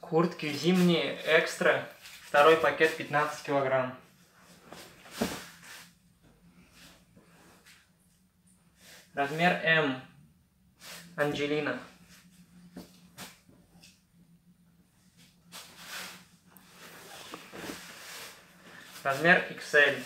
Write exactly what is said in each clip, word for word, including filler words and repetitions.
Куртки зимние экстра. Второй пакет пятнадцать килограмм. Размер М. Анджелина. Размер икс эль.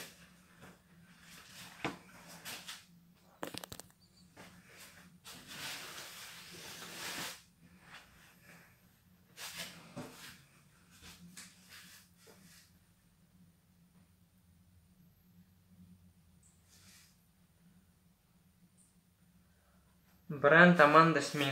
Бренд Аманда Смит.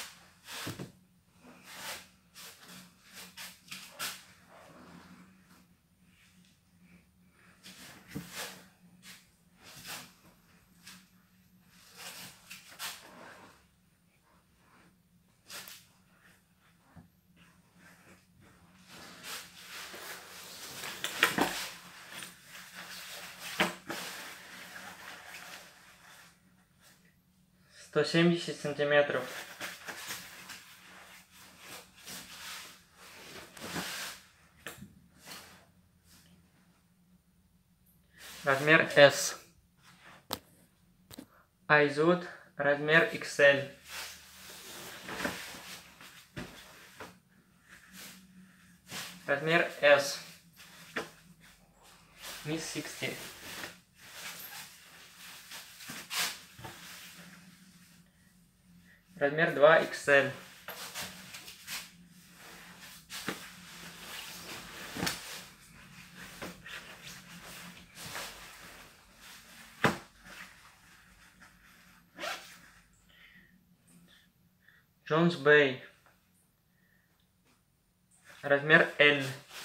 сто семьдесят сантиметров. Размер эс. Айзуд. Размер икс эль. Размер эс. Мисс шестьдесят. Размер два икс эль. Джонс Бэй. Размер эль.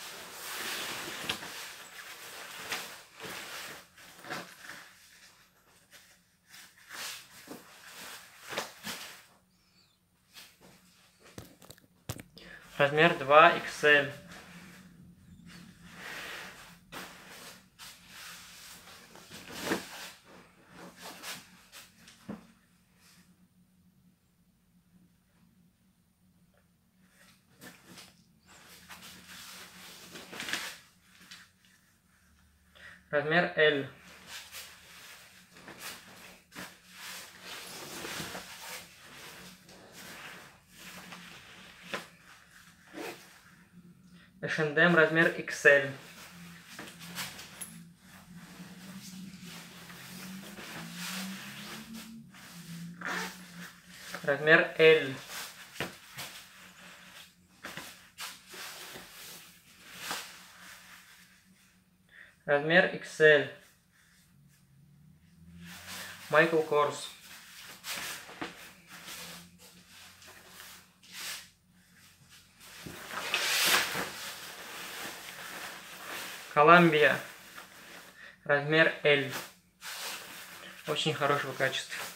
Размер два икс эль. Размер эль. эйч энд эм размер икс эль. Размер эль. Размер икс эль. Майкл Корс. Коламбия. Размер эль. Очень хорошего качества.